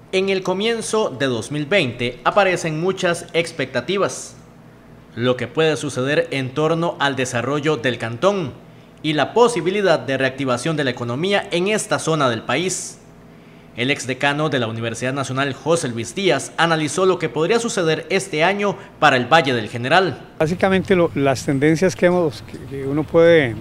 En el comienzo de 2020 aparecen muchas expectativas, lo que puede suceder en torno al desarrollo del cantón y la posibilidad de reactivación de la economía en esta zona del país. El exdecano de la Universidad Nacional, José Luis Díaz, analizó lo que podría suceder este año para el Valle del General. Básicamente las tendencias que uno puede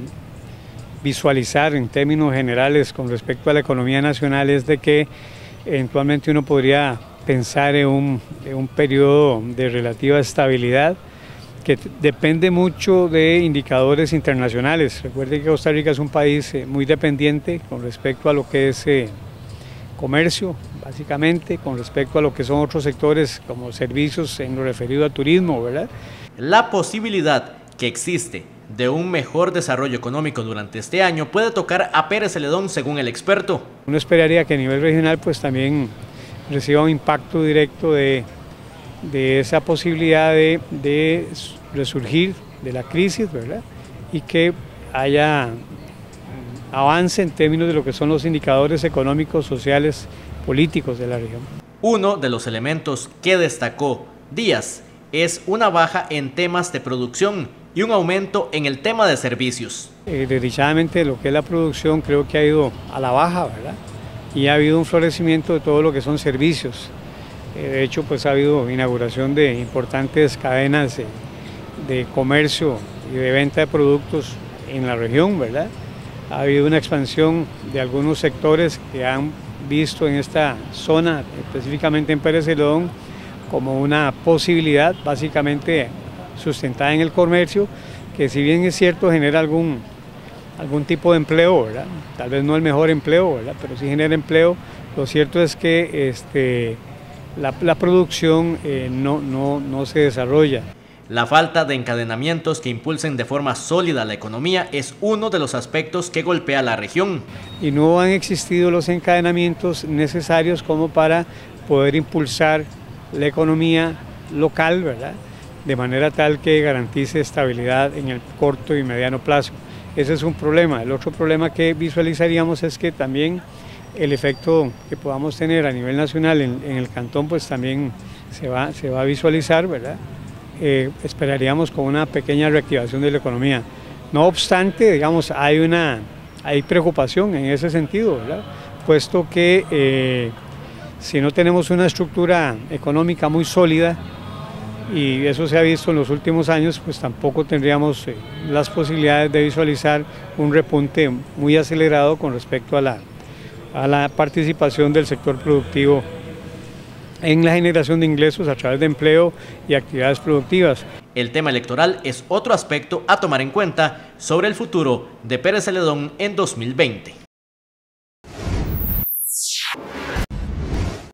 visualizar en términos generales con respecto a la economía nacional es de que eventualmente uno podría pensar en un periodo de relativa estabilidad que depende mucho de indicadores internacionales. Recuerde que Costa Rica es un país muy dependiente con respecto a lo que es comercio, básicamente, con respecto a lo que son otros sectores como servicios en lo referido a turismo, ¿verdad? La posibilidad que existe de un mejor desarrollo económico durante este año puede tocar a Pérez Celedón, según el experto. Uno esperaría que a nivel regional pues también reciba un impacto directo de esa posibilidad de resurgir de la crisis, ¿verdad? Y que haya avance en términos de lo que son los indicadores económicos, sociales, políticos de la región. Uno de los elementos que destacó Díaz es una baja en temas de producción y un aumento en el tema de servicios. Desdichadamente lo que es la producción creo que ha ido a la baja, ¿verdad? Y ha habido un florecimiento de todo lo que son servicios. De hecho, pues ha habido inauguración de importantes cadenas de comercio y de venta de productos en la región, ¿verdad? Ha habido una expansión de algunos sectores que han visto en esta zona, específicamente en Pérez Celedón, como una posibilidad básicamente sustentada en el comercio, que si bien es cierto genera algún tipo de empleo, ¿verdad? Tal vez no el mejor empleo, ¿verdad? Pero sí genera empleo. Lo cierto es que la producción no se desarrolla. La falta de encadenamientos que impulsen de forma sólida la economía es uno de los aspectos que golpea a la región. Y no han existido los encadenamientos necesarios como para poder impulsar la economía local, ¿verdad? De manera tal que garantice estabilidad en el corto y mediano plazo. Ese es un problema. El otro problema que visualizaríamos es que también el efecto que podamos tener a nivel nacional en el cantón pues también se va a visualizar, ¿verdad? Esperaríamos con una pequeña reactivación de la economía. No obstante, digamos, hay preocupación en ese sentido, ¿verdad? Puesto que si no tenemos una estructura económica muy sólida, y eso se ha visto en los últimos años, pues tampoco tendríamos las posibilidades de visualizar un repunte muy acelerado con respecto a la participación del sector productivo en la generación de ingresos a través de empleo y actividades productivas. El tema electoral es otro aspecto a tomar en cuenta sobre el futuro de Pérez Celedón en 2020.